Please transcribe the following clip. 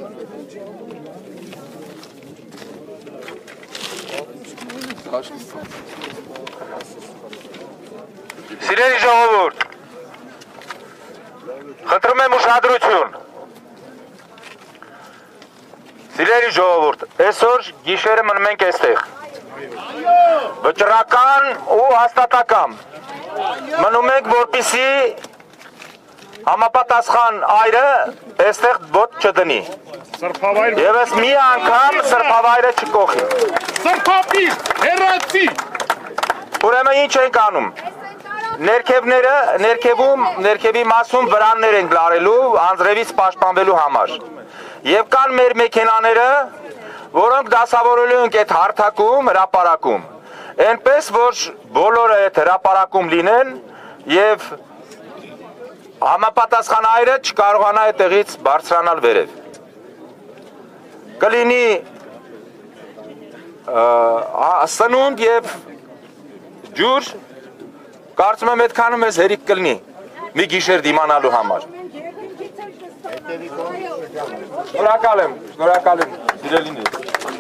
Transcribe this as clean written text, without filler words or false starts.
Սիրելի ժողովուրդ, խնդրում եմ ուշադրություն։ Սիրելի ժողովուրդ, այսօր գիշերը մնում ենք այստեղ։ Վճռական ու հաստատակամ։ Մնում ենք, որպեսզի համապատասխան այրը այստեղ ոտ չդնի։ Եվ ես մի անգամ սրբավայրը չկոխի։ Սրբապիր, հեռացի։ Ուրեմն ինչ ենք անում։ Ներքևի մասում վրաններ ենք լարելու անձրևից պաշտպանվելու համար։ Եվ կան մեր մեքենաները, որոնք դասավորելու ենք այդ հարթակում, հրապարակում։ Այնպես, որ բոլորը այդ հրապարակում լինեն և համապատասխան այրը չկարողանա այդտեղից բարձրանալ վերև։ Կլինի սնունդ և ջուր, կարծում եմ այդքանում ես հերիք կլինի մի գիշեր դիմանալու համար։ Շնորհակալ եմ, սիրելիներ։